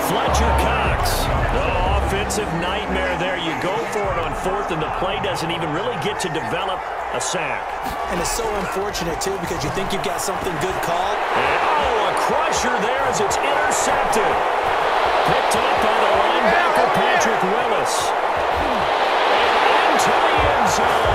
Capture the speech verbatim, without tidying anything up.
Fletcher Cox. Oh, offensive nightmare there. You go for it on fourth, and the play doesn't even really get to develop a sack. And it's so unfortunate, too, because you think you've got something good called. And, oh, a crusher there as it's intercepted. Picked up by the linebacker, Patrick Willis. And into the end zone.